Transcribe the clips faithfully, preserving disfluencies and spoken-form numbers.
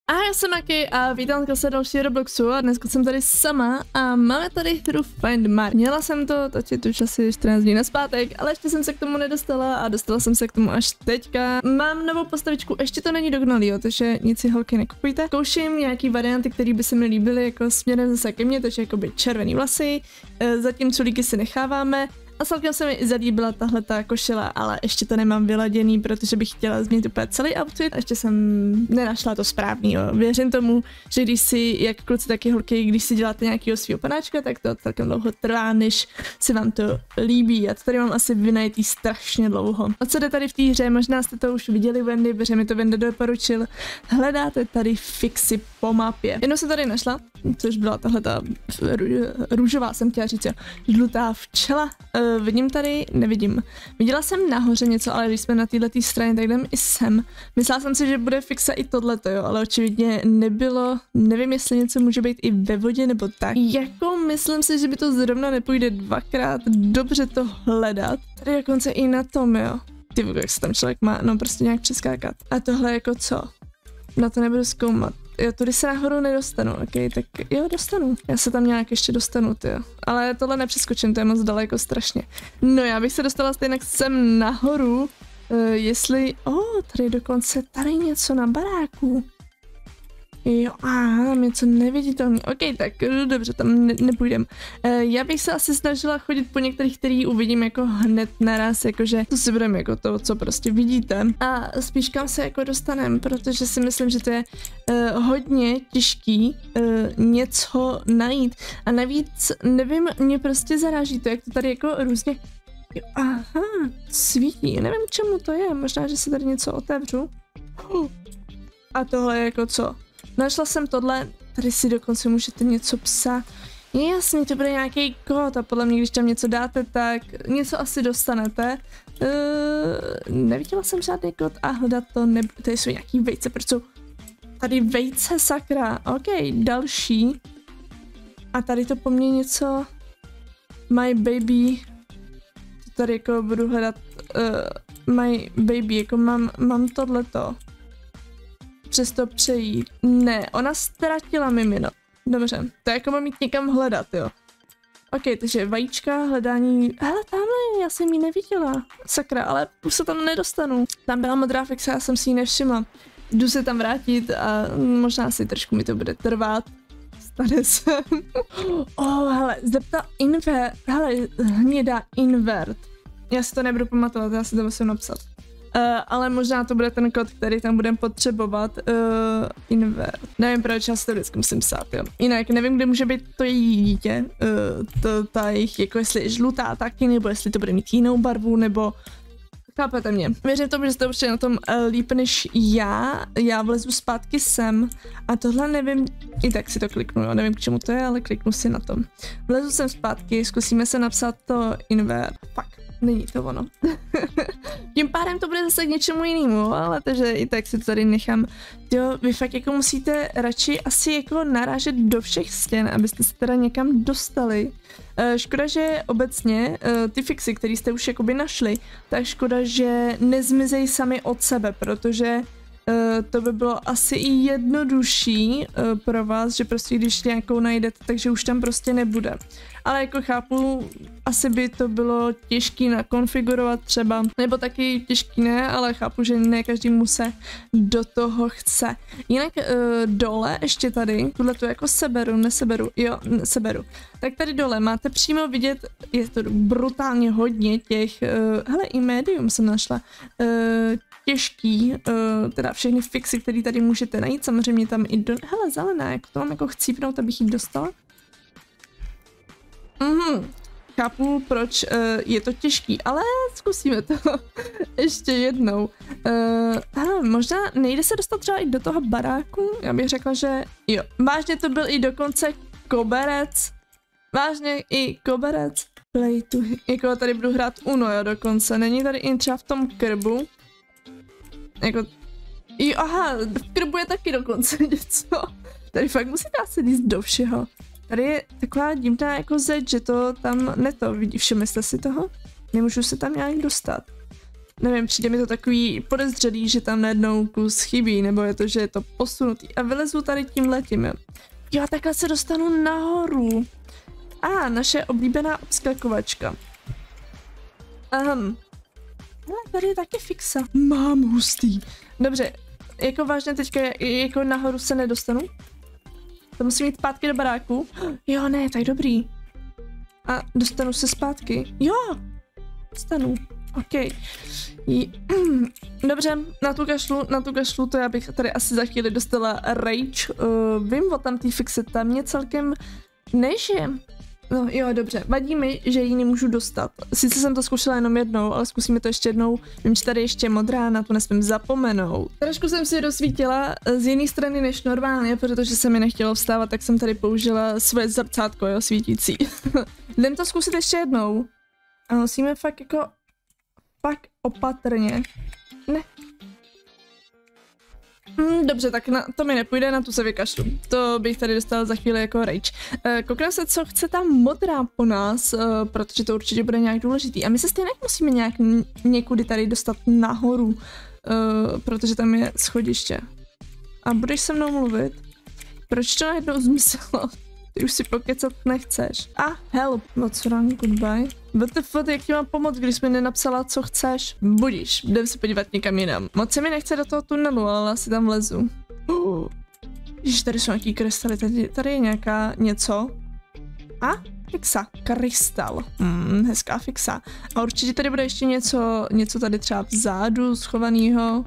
A já jsem Maki a vítám se další Robloxu a dneska jsem tady sama a máme tady hru Find My. Měla jsem to točit už asi čtrnáct dní nazpátek, ale ještě jsem se k tomu nedostala a dostala jsem se k tomu až teďka. Mám novou postavičku, ještě to není dokonalý, jo, takže nic si holky nekupujte. Zkouším nějaký varianty, které by se mi líbily jako směrem zase ke mně, takže jakoby červený vlasy, zatím culíky si necháváme. A celkem se mi i zalíbila tahle ta košile, ale ještě to nemám vyladěný, protože bych chtěla změnit úplně celý outfit. A ještě jsem nenašla to správný, jo. Věřím tomu, že když si, jak kluci, tak i holky, když si děláte nějakýho svýho panáčka, tak to celkem dlouho trvá, než se vám to líbí. A to tady mám asi vynajetý strašně dlouho. O co jde tady v té hře, možná jste to už viděli Wendy, protože mi to Wendy doporučil. Hledáte tady fixy po mapě. Jednou jsem tady našla, což byla tahle ta růžová, jsem chtěla říct, jo, žlutá včela. Uh, vidím tady, nevidím. Viděla jsem nahoře něco, ale když jsme na této straně, tak jdem i sem. Myslela jsem si, že bude fixa i tohleto, jo, ale očividně nebylo. Nevím, jestli něco může být i ve vodě nebo tak. Jako myslím si, že by to zrovna nepůjde dvakrát dobře to hledat. Tady dokonce i na tom, jo. Ty, jak se tam člověk má, no prostě nějak přeskákat. A tohle jako co? Na to nebudu zkoumat. Jo, tudy se nahoru nedostanu, ok, tak jo, dostanu. Já se tam nějak ještě dostanu, ty jo. Ale tohle nepřeskočím, to je moc daleko strašně. No, já bych se dostala stejně sem nahoru, uh, jestli... O, oh, tady dokonce, tady něco na baráku. Jo, aha, něco neviditelný. Ok, tak dobře, tam ne nepůjdem. Uh, já bych se asi snažila chodit po některých, který uvidím jako hned naraz, jakože to si budeme jako to, co prostě vidíte. A spíš kam se jako dostanem, protože si myslím, že to je uh, hodně těžký uh, něco najít. A navíc, nevím, mě prostě zaráží to, jak to tady jako různě... Jo, aha, svítí, nevím, k čemu to je, možná, že si tady něco otevřu. A tohle je jako co? Našla jsem tohle, tady si dokonce můžete něco psát. Je jasný, to bude nějaký kód a podle mě, když tam něco dáte, tak něco asi dostanete. Uh, neviděla jsem žádný kód a hledat to nebudu. Tady jsou nějaký vejce, proč jsou tady vejce, sakra. Ok, další. A tady to po mně něco. My baby. To tady jako budu hledat. Uh, my baby, jako mám, mám tohleto. Přes to přejít. Ne, ona ztratila mimino. Dobře, to jako mám jít někam hledat, jo. Ok, takže vajíčka, hledání... Hele, tamhle, já jsem ji neviděla. Sakra, ale už se tam nedostanu. Tam byla modrá fixa, já jsem si ji nevšimla. Jdu se tam vrátit a možná si trošku mi to bude trvat. Stane se. Oh, hele, zepta invert. Hele, hnědá invert. Já si to nebudu pamatovat, já si to musím napsat. Uh, ale možná to bude ten kód, který tam budeme potřebovat. Uh, invert. Nevím, proč já si to vždycky musím psát, jo. Jinak nevím, kde může být to její dítě. Uh, to, ta jich, jako jestli je žlutá taky, nebo jestli to bude mít jinou barvu, nebo... Chápete mě. Věřím tomu, že jste určitě na tom uh, líp než já. Já vlezu zpátky sem. A tohle nevím... I tak si to kliknu, jo. Nevím, k čemu to je, ale kliknu si na to. Vlezu sem zpátky, zkusíme se napsat to invert. Fuck. Není to ono. Tím pádem to bude zase k něčemu jinému, ale takže i tak si to tady nechám. Jo, vy fakt jako musíte radši asi jako narážet do všech stěn, abyste se teda někam dostali. Uh, škoda, že obecně uh, ty fixy, které jste už jakoby našli, tak škoda, že nezmizejí sami od sebe, protože Uh, to by bylo asi i jednodušší uh, pro vás, že prostě když nějakou najdete, takže už tam prostě nebude. Ale jako chápu, asi by to bylo těžký nakonfigurovat třeba, nebo taky těžký ne, ale chápu, že ne každému se do toho chce. Jinak uh, dole ještě tady, tuhle to jako seberu, neseberu, jo, seberu. Tak tady dole máte přímo vidět, je to brutálně hodně těch, uh, hele i médium jsem našla, uh, těžký, uh, teda všechny fixy, které tady můžete najít, samozřejmě tam i do... Hele, zelená, jak to mám jako chcípnout, abych ji dostala? Mhm, chápu, proč uh, je to těžký, ale zkusíme to ještě jednou. Uh, hele, možná nejde se dostat třeba i do toho baráku? Já bych řekla, že jo. Vážně to byl i dokonce koberec. Vážně i koberec. Play to... Jako tady budu hrát Uno, jo, dokonce. Není tady i třeba v tom krbu? Jako, jo, aha, v krbu je taky dokonce něco. Tady fakt musíte asi jít do všeho. Tady je taková divná jako zeď, že to tam neto, vidí, všimli jste si toho? Nemůžu se tam nějak dostat. nevím, přijde mi to takový podezřelý, že tam najednou kus chybí, nebo je to, že je to posunutý. A vylezu tady tím letím, jo. Jo, takhle se dostanu nahoru. A ah, naše oblíbená obskakovačka. Aham. No, tady je taky fixa. Mám hustý. Dobře, jako vážně teďka jako nahoru se nedostanu? To musím jít zpátky do baráku. Jo, ne, tak dobrý. A dostanu se zpátky. Jo, dostanu. OK. J Dobře, na tu kašlu, na tu kašlu, to já bych tady asi za chvíli dostala rage. Uh, vím o tam té fixe, tam mě celkem nežije. No jo, dobře, vadí mi, že ji nemůžu dostat. Sice jsem to zkoušela jenom jednou, ale zkusíme to ještě jednou. Vím, že tady ještě modrá, na to nesmím zapomenout. Trošku jsem si rozsvítila z jiné strany než normálně, protože se mi nechtělo vstávat, tak jsem tady použila svoje zrcátko, jo, svítící. Jdem to zkusit ještě jednou. A musíme fakt jako, fakt opatrně. Ne. Hmm, dobře, tak na, to mi nepůjde, na tu se vykašlu. To bych tady dostala za chvíli jako rage. E, koukám se, co chce ta modrá po nás, e, protože to určitě bude nějak důležitý. A my se stejně musíme nějak někudy tady dostat nahoru, e, protože tam je schodiště. A budeš se mnou mluvit? Proč to najednou zmizelo? Ty už si pokecat nechceš. A ah, help, what's wrong, goodbye. W T F, jak ti mám pomoct, když jsi mi nenapsala, co chceš? Budíš, jdem se podívat někam jinam. Moc se mi nechce do toho tunelu, ale asi tam vlezu. Uh. Ježiš, tady jsou nějaký krystaly, tady, tady je nějaká něco. A? Fixa, krystal. Hmm, hezká fixa. A určitě tady bude ještě něco, něco tady třeba vzadu schovaného.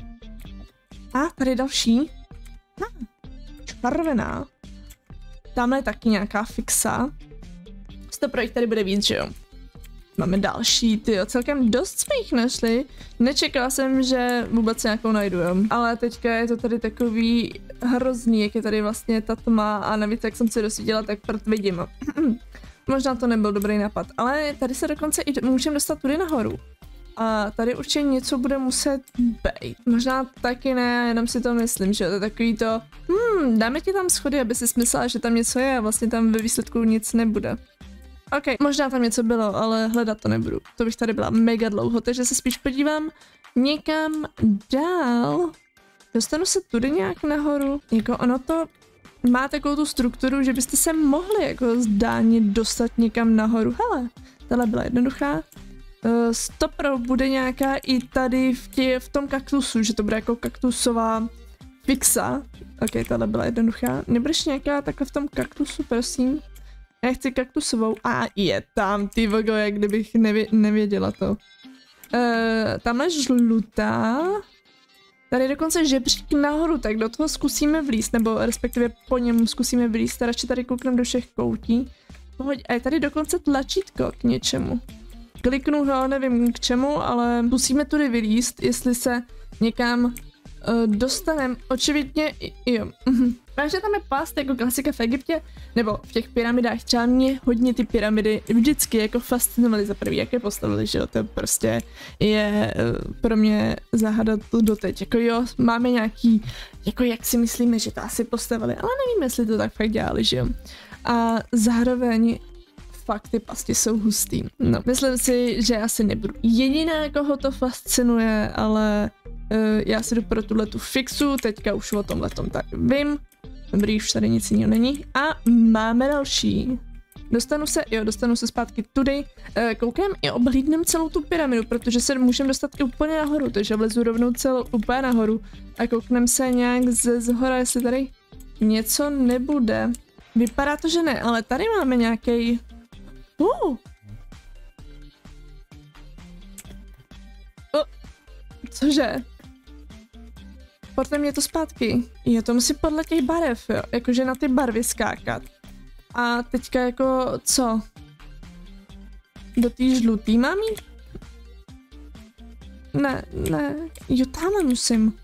A tady je další. Ah, červená. Tamhle je taky nějaká fixa. sto pro jich tady bude víc, že jo? Máme další, tyjo, celkem dost jsme jich našli. Nečekala jsem, že vůbec nějakou najdu, jo. Ale teďka je to tady takový hrozný, jak je tady vlastně ta tma a navíc, jak jsem se dosvítila, tak prd vidím. Možná to nebyl dobrý nápad, ale tady se dokonce i můžeme dostat tudy nahoru. A tady určitě něco bude muset být. Možná taky ne, jenom si to myslím, že to je takový to, hmm, dáme ti tam schody, aby si smyslela, že tam něco je a vlastně tam ve výsledku nic nebude. OK, možná tam něco bylo, ale hledat to nebudu. To bych tady byla mega dlouho, takže se spíš podívám někam dál. Dostanu se tudy nějak nahoru. Jako ono to má takovou tu strukturu, že byste se mohli jako zdání dostat někam nahoru. Hele, tahle byla jednoduchá. Uh, stopro bude nějaká i tady v, tě, v tom kaktusu, že to bude jako kaktusová fixa. Ok, tahle byla jednoduchá. Nebudeš nějaká takhle v tom kaktusu, prosím? Já chci kaktusovou. A je tam, ty vogo, jak kdybych nevě, nevěděla to. Uh, tamhle žlutá. Tady je dokonce žebřík nahoru, tak do toho zkusíme vlízt, nebo respektive po něm zkusíme vlízt. Radši tady kouknem do všech koutí. Pohoď, a je tady dokonce tlačítko k něčemu. Kliknu ho, nevím k čemu, ale musíme tudy vylízt, jestli se někam uh, dostaneme. Očividně, jo. Takže tam je past jako klasika v Egyptě, nebo v těch pyramidách. Třeba mě hodně ty pyramidy vždycky jako fascinovaly za prvý, jak je postavili, že jo, to prostě je uh, pro mě zahadat doteď. Jako jo, máme nějaký, jako jak si myslíme, že to asi postavili, ale nevím, jestli to tak fakt dělali, že jo. A zároveň fakt ty pasti jsou hustý. No, myslím si, že asi nebudu jediná, koho to fascinuje, ale uh, já si jdu pro tuhletu fixu, teďka už o tomhletom tak vím. Dobrý, už tady nic jiného není. A máme další. Dostanu se, jo, dostanu se zpátky tudy. Uh, koukám i oblídnem celou tu pyramidu, protože se můžeme dostat i úplně nahoru, takže vlezu rovnou celou úplně nahoru a kouknem se nějak ze zhora, jestli tady něco nebude. Vypadá to, že ne, ale tady máme nějaký. Uh. Oh. Cože? Portne mě to zpátky. Jo, to musí podle těch barev, jo. Jakože na ty barvy skákat. A teďka jako, co? Do té žlutý mám jít? Ne, ne. Jo, tamhle musím.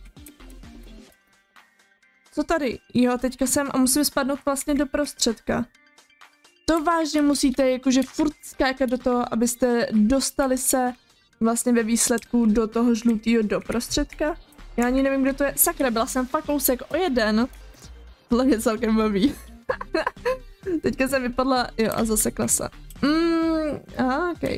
Co tady? Jo, teďka jsem a musím spadnout vlastně do prostředka. To vážně musíte jakože furt skákat do toho, abyste dostali se vlastně ve výsledku do toho žlutého do prostředka. Já ani nevím, kde to je. Sakra, byla jsem fakt kousek o jeden. Tohle mě celkem baví. Teďka jsem vypadla, jo, a zasekla se. Mm, a, ok.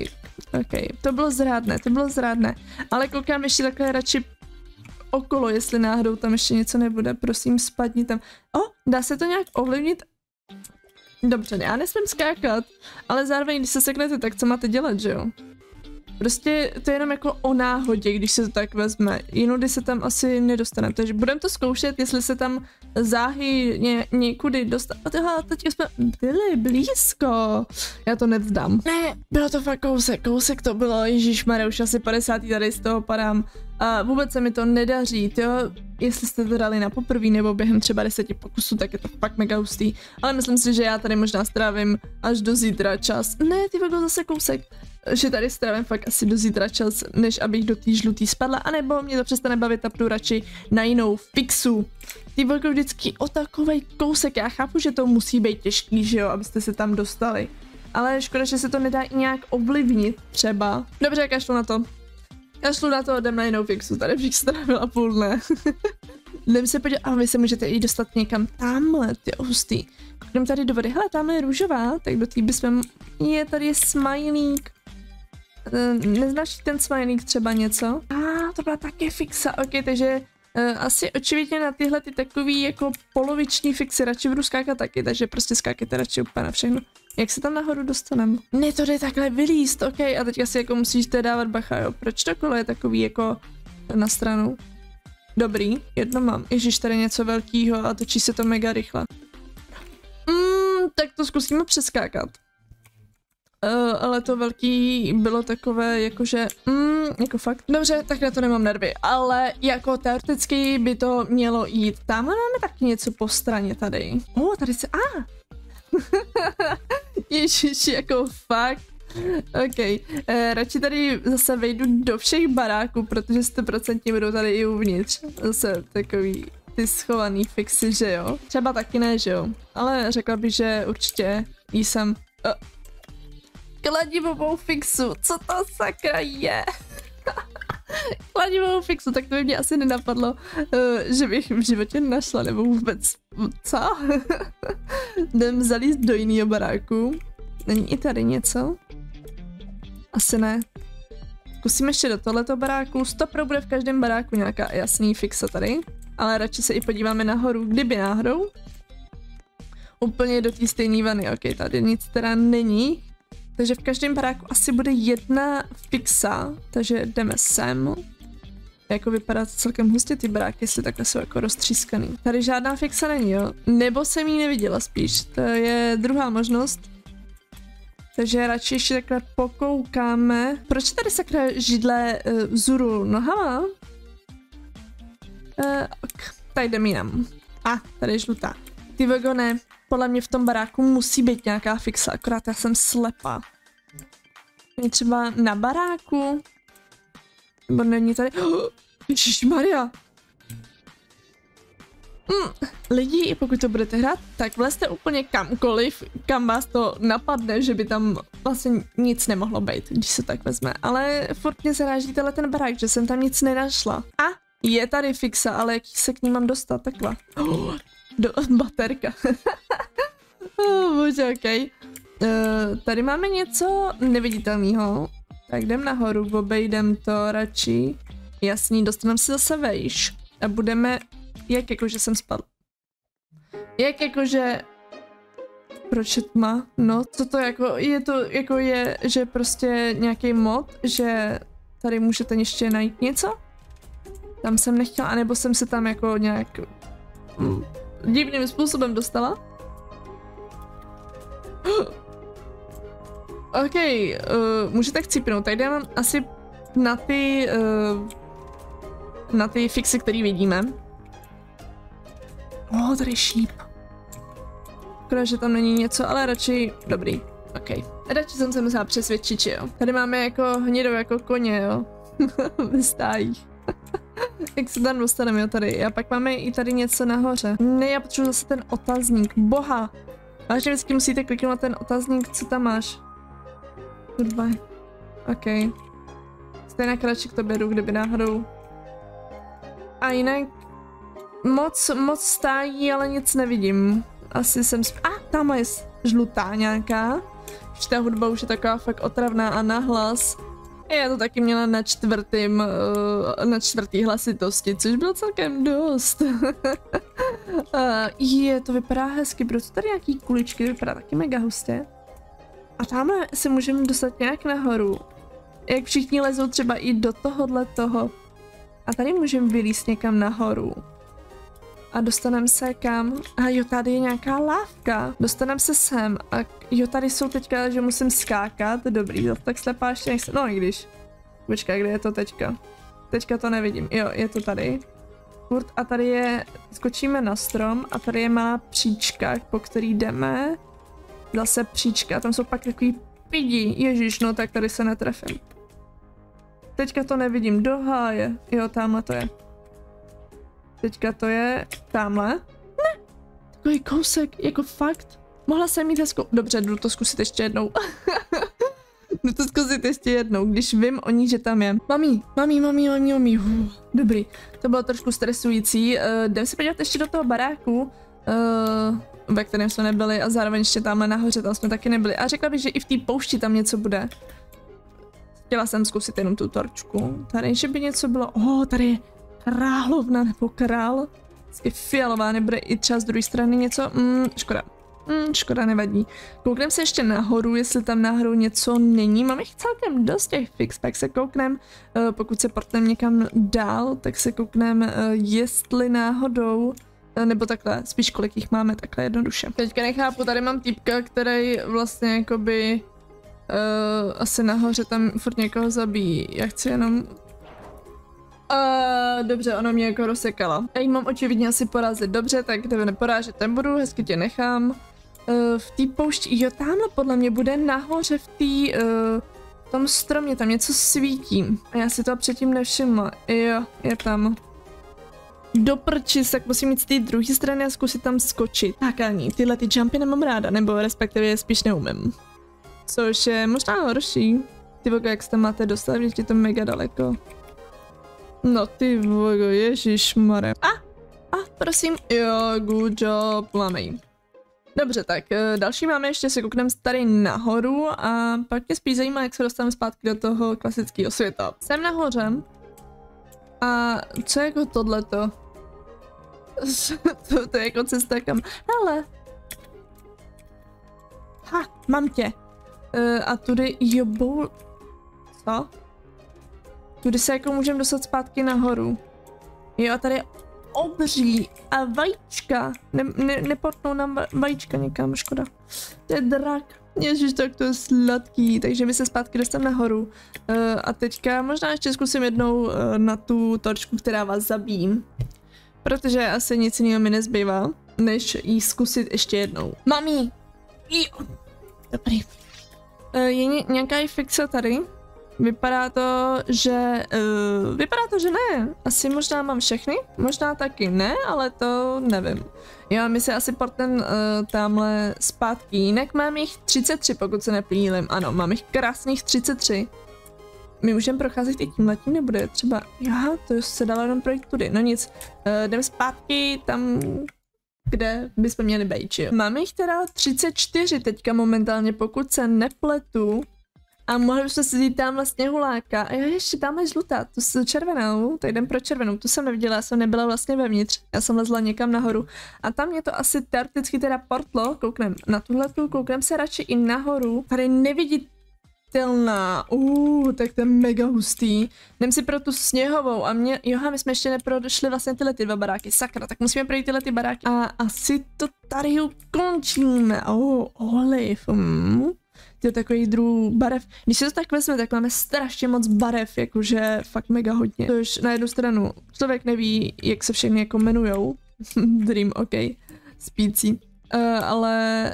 Ok, to bylo zrádné, to bylo zrádné. Ale koukám ještě takhle radši okolo, jestli náhodou tam ještě něco nebude. Prosím, spadni tam. O, dá se to nějak ovlivnit? Dobře, já nesmím skákat, ale zároveň, když se seknete, tak co máte dělat, že jo? Prostě to je jenom jako o náhodě, když se to tak vezme. Jinudy se tam asi nedostane. Takže budeme to zkoušet, jestli se tam záhy ně, někudy dostane. Aha, teď jsme byli blízko. Já to nevzdám. Ne, bylo to fakt kousek, kousek to bylo. Ježišmarja, už asi padesát tady z toho padám. A vůbec se mi to nedaří, jo. Jestli jste to dali na poprvé nebo během třeba deseti pokusů, tak je to fakt mega hustý. Ale myslím si, že já tady možná strávím až do zítra čas. Ne, ty bylo zase kousek. Že tady strávím fakt asi do zítra čas, než abych do té žlutý spadla, anebo mě to přestane bavit a půjdu radši na jinou fixu. Ty velkou vždycky o takovej kousek, já chápu, že to musí být těžký, že jo, abyste se tam dostali. Ale škoda, že se to nedá i nějak ovlivnit třeba. Dobře, jak já šlu na to. Já šlu na to, jdem na jinou fixu, tady bych strávila půl dne. Jdem se podívat, a vy se můžete i dostat někam tamhle, ty hustý. Jdem tady do vody, hele, tamhle je růžová, tak do té bychom, je, tady je smajlík. Neznáš ten smajlík třeba něco? A ah, to byla také fixa, ok, takže uh, asi očividně na tyhle ty takový jako poloviční fixy radši budu skákat taky, takže prostě skákejte radši úplně na všechno. Jak se tam nahoru dostaneme? Ne, to jde takhle vylíst, ok, a teďka si jako musíš dávat bacha, jo, proč to kolo je takový jako na stranu? Dobrý, jedno mám, ježiš, tady něco velkýho a točí se to mega rychle. Mm, tak to zkusíme přeskákat. Uh, ale to velký bylo takové, jakože, mm, jako fakt. Dobře, tak na to nemám nervy, ale jako teoreticky by to mělo jít. Tam máme taky něco po straně tady. O, oh, tady se, a! Ah. Ježiš, jako fakt. Ok, uh, radši tady zase vejdu do všech baráků, protože sto procent budou tady i uvnitř. Zase takový ty schovaný fixy, že jo? Třeba taky ne, že jo? Ale řekla bych, že určitě jsem... Uh. Kladivovou fixu, co to sakra je? Kladivovou fixu, tak to by mě asi nenapadlo, uh, že bych v životě našla, nebo vůbec, co? Jdem zalíst do jiného baráku. Není i tady něco? Asi ne. Zkusíme ještě do tohleto baráku, stopro bude v každém baráku nějaká jasný fixa tady, ale radši se i podíváme nahoru, kdyby náhodou. Úplně do té stejné vany, ok, tady nic teda není. Takže v každém baráku asi bude jedna fixa, takže jdeme sem. Jako vypadá to celkem hustě ty baráky, jestli takhle jsou jako roztřískaný. Tady žádná fixa není, jo? Nebo jsem ji neviděla spíš, to je druhá možnost. Takže radši ještě takhle pokoukáme. Proč tady sakra židle uh, vzuru nohama? Uh, ok, tady jdeme jinam. A, ah, tady je žlutá. Ty vagone. Podle mě v tom baráku musí být nějaká fixa, akorát já jsem slepá. Není třeba na baráku? Nebo není tady... Oh, Ježišmarja! Mm, lidi, pokud to budete hrát, tak vlezte úplně kamkoliv, kam vás to napadne, že by tam vlastně nic nemohlo být, když se tak vezme. Ale furt mě zaráží tenhle ten barák, že jsem tam nic nenašla. A je tady fixa, ale jak se k ní mám dostat, takhle. Oh. Do baterka. Oh, bože, ok. Uh, tady máme něco neviditelného. Tak jdem nahoru, obejdem to radši. Jasný, dostaneme se zase vejš. A budeme... Jak jakože jsem spadl? Jak jakože... Proč je tma? No, co to jako... Je to jako je, že prostě nějaký mod, že tady můžete ještě najít něco? Tam jsem nechtěla, anebo jsem se tam jako nějak... Hmm. divným způsobem dostala. Ok, uh, můžete chcípnout, tady jdeme asi na ty, uh, na ty fixy, který vidíme. Oh, tady je šíp. Škoda, že tam není něco, ale radši, dobrý, ok. Radši jsem se musela přesvědčit, že jo. Tady máme jako hnědou jako koně, jo. Ve stájích. Jak se tam dostaneme, jo, tady. A pak máme i tady něco nahoře. Ne, já potřebuji zase ten otazník. Boha! Vážně vždycky musíte kliknout na ten otazník, co tam máš. Goodbye. Ok. Stejně radši to beru, kdyby náhodou. A jinak... Moc, moc stájí, ale nic nevidím. Asi jsem... A, ah, tam je žlutá nějaká. Už ta hudba už je taková fakt otravná a nahlas. Já to taky měla na čtvrtým, uh, na čtvrtý hlasitosti, což bylo celkem dost. uh, je, to vypadá hezky, protože tady nějaký kuličky, to vypadá taky mega hustě. A tamhle se můžeme dostat nějak nahoru. Jak všichni lezou třeba i do tohohle toho. A tady můžeme vylíst někam nahoru. A dostaneme se kam? A jo, tady je nějaká lávka. Dostaneme se sem. A jo, tady jsou teďka, že musím skákat. Dobrý, tak slepá ještě nechci. No i když. Počkej, kde je to teďka? Teďka to nevidím. Jo, je to tady. Furt. A tady je, skočíme na strom a tady je malá příčka, po který jdeme. Zase příčka. A tam jsou pak takový pidi. Ježíš, no tak tady se netrefím. Teďka to nevidím. Do háje. Jo, tamhle to je. Teďka to je tamhle. Ne, takový kousek, jako fakt. Mohla jsem mít hezkou. Dobře, jdu to zkusit ještě jednou. Jdu to zkusit ještě jednou, když vím o ní, že tam je. Mami, mami, mami, mami, mami. Uh, dobrý, to bylo trošku stresující. Uh, jdem se podívat ještě do toho baráku, uh, ve kterém jsme nebyli a zároveň ještě tamhle nahoře, tam jsme taky nebyli. A řekla bych, že i v té poušti tam něco bude. Chtěla jsem zkusit jenom tu torčku. Tady, že by něco bylo. Oh, tady je královna nebo král. Vždycky fialová, nebude i třeba z druhé strany něco. Mm, škoda. Mm, škoda, nevadí. Koukneme se ještě nahoru, jestli tam náhodou něco není. Mám jich celkem dost těch fixpack. Se koukneme, uh, pokud se portneme někam dál, tak se koukneme, uh, jestli náhodou, uh, nebo takhle, spíš kolik jich máme, takhle jednoduše. Teďka nechápu, tady mám týpka, který vlastně jakoby uh, asi nahoře tam furt někoho zabíjí. Já chci jenom... Uh, dobře, ono mě jako rozsekala. Já jí mám očividně asi porazit. Dobře, tak tebe neporážet nebudu, hezky tě nechám. Uh, v té poušti, jo, tamhle podle mě bude nahoře v té, uh, v tom stromě, tam něco svítí. A já si to předtím nevšimla. Jo, je tam. Do prčis, tak musím jít z té druhé strany a zkusit tam skočit. Tak ani, tyhle ty jumpy nemám ráda, nebo respektive je spíš neumím. Což je možná horší. Ty vogo, jak se tam máte dostat, když je to mega daleko. No ty vogo, ježišmarja. A, a, prosím, jo, good job, máme jí. Dobře, tak další máme, ještě se koukneme tady nahoru a pak mě spíš zajímá, jak se dostaneme zpátky do toho klasického světa. Jsem nahoře a co je jako tohleto? to, to je jako cesta kam, hele. Ha, mám tě. Uh, a tudy, jo, boul... Co? Tudy se jako můžeme dostat zpátky nahoru. Jo, a tady je obří a vajíčka. Ne, ne, nepotnou nám vajíčka někam, škoda. To je drak. Ježiš, tak to je sladký. Takže my se zpátky dostaneme nahoru. Uh, a teďka možná ještě zkusím jednou uh, na tu torčku, která vás zabíjí. Protože asi nic jiného mi nezbývá, než jí zkusit ještě jednou. Mami! Jo. Dobrý. Uh, je ně, nějaká fixa tady? Vypadá to, že... Uh, vypadá to, že ne. Asi možná mám všechny? Možná taky ne, ale to nevím. Jo, my se asi portem uh, tamhle zpátky. Jinak mám jich třicet tři, pokud se neplýlím. Ano, mám jich krásných třicet tři. My můžeme procházet i tímhletím, nebude třeba... Jo, to se dalo jenom projít tudy. No nic, uh, jdeme zpátky tam, kde bychom měli být, jo. Máme jich teda třicet čtyři teďka momentálně, pokud se nepletu. A mohli bychom si jít tamhle sněhuláka. A jo, ještě tamhle žlutá, tu s červenou, tak jdem pro červenou, tu jsem neviděla, já jsem nebyla vlastně vevnitř. Já jsem lezla někam nahoru. A tam je to asi teoreticky teda portlo, kouknem na tuhletu, kouknem se radši i nahoru. Tady neviditelná, uh, tak to je mega hustý. Jdem si pro tu sněhovou a mě, joha, my jsme ještě neprošli vlastně tyhle ty dva baráky, sakra, tak musíme projít tyhle ty baráky. A asi to tady ukončíme, oh, oliv, mm. Je takový druh barev. Když se to tak vezme, tak máme strašně moc barev, jakože fakt mega hodně. Tož na jednu stranu člověk neví, jak se všechny jako jmenujou. Dream, ok, spící. Uh, ale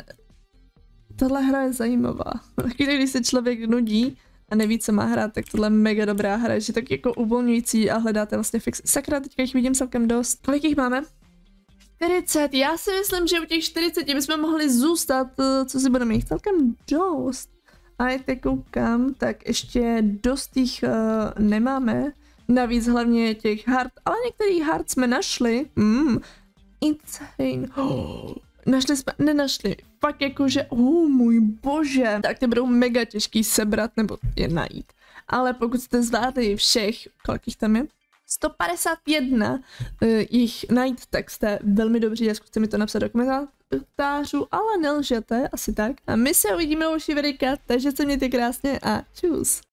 tahle hra je zajímavá. Taky když se člověk nudí a neví, co má hrát, tak tohle je mega dobrá hra, že tak jako uvolňující a hledáte vlastně fix. Sakra, teďka jich vidím celkem dost. Kolik jich máme? čtyřicet, já si myslím, že u těch čtyřiceti bychom mohli zůstat, co si budeme jich celkem dost. A já teď koukám, tak ještě dost jich uh, nemáme. Navíc hlavně těch hard, ale některý hard jsme našli. Mm, insane. Oh, našli jsme, nenašli. Fakt jakože, oh můj bože, tak ty budou mega těžký sebrat nebo je najít. Ale pokud jste zvládli všech, kolik jich tam je? sto padesát jedna uh, jich najít, tak jste velmi dobří a zkuste mi to napsat do komentářů, ale nelžete, asi tak. A my se uvidíme u další videjka, takže se mějte krásně a čus.